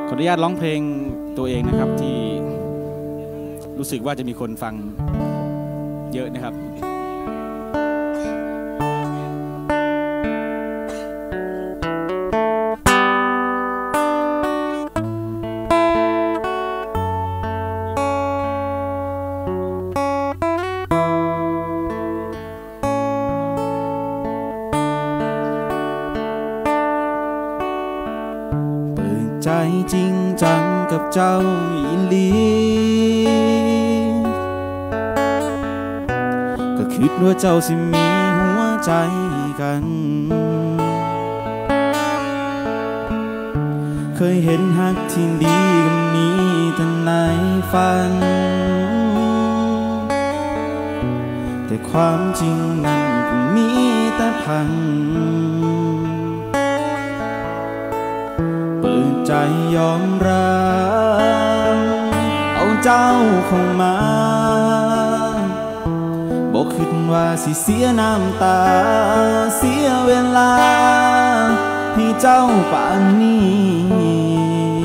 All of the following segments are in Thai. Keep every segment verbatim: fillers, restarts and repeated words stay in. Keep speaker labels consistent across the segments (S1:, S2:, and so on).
S1: ขออนุญาตร้องเพลงตัวเองนะครับที่รู้สึกว่าจะมีคนฟังเยอะนะครับใจจริงจังกับเจ้าอีหลีก็คิดว่าเจ้าสิมีหัวใจกันเคยเห็นฮักที่ดีกับนี้แต่ในฝันแต่ความจริงนั้นก็มีแต่พังใจยอมรับเอาเจ้าเข้ามาบอกคิดว่าสิเสียน้ำตาเสียเวลาให้เจ้าป่านนี้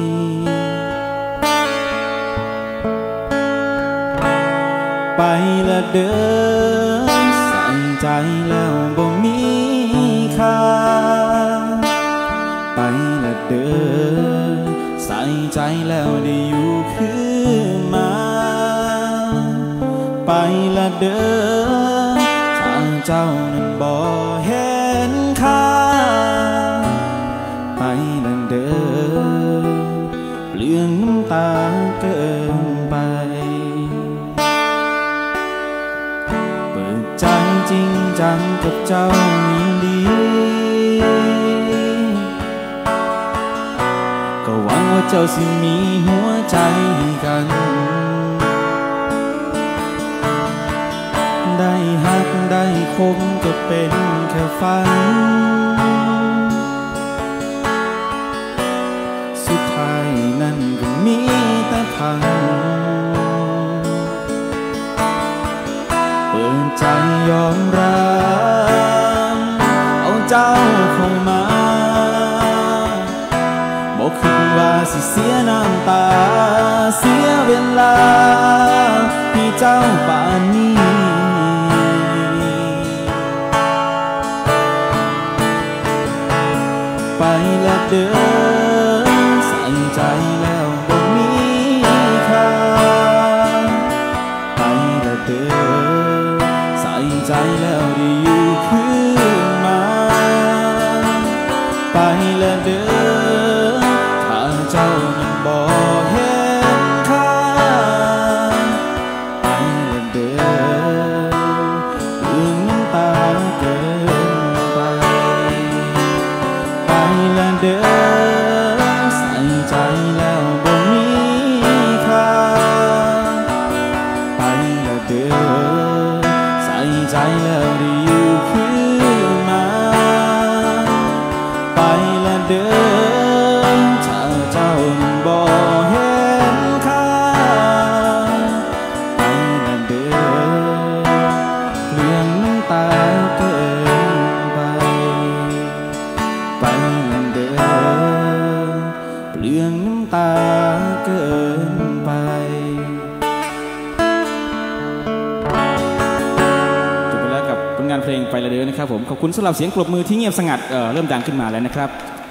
S1: ไปละเด้อใส่ใจแล้วบ่มีค่าไปละเด้อใส่ใจแล้วได้อยู่คือมาไปละเด้อถ้าเจ้านั้นบ่เห็นค่าไปละเด้อเปลืองน้ำตาเกินไปเปิดใจจริงจังกับเจ้ายิ่งดีก็หวังว่าเจ้าสิมีหัวใจกันได้ฮักได้คงก็เป็นแค่ฝันสุดท้ายนั้นก็มีแต่พังเปิดใจยอมรับเอาเจ้าเข้ามาบอกคิดว่าสิเสียน้ำตาเสียเวลาให้เจ้าป่านนี้ไปละเด้อใส่ใจแล้วบ่มีค่าไปละเด้อใส่ใจแล้วได้อยู่คือมาไปละเด้อเจ้านั้นบ่เห็นค่าไปละเด้อเรื่องน้ำตาเกินไปไปละเด้อใส่ใจแล้วบ่มีค่าไปละเด้อใส่ใจแล้วได้อยู่คือมาไปละเด้อเจ้านั้นบ่เห็นค่าไปละเด้อเรื่องน้ำตาเกินไปไปละเด้อเรื่องน้ำตาเกินไปจบไปแล้วกับผลงานเพลงไปละเด้อนะครับผมขอบคุณสำหรับเสียงปรบมือที่เงียบสงัด เอ่อ เริ่มดังขึ้นมาแล้วนะครับ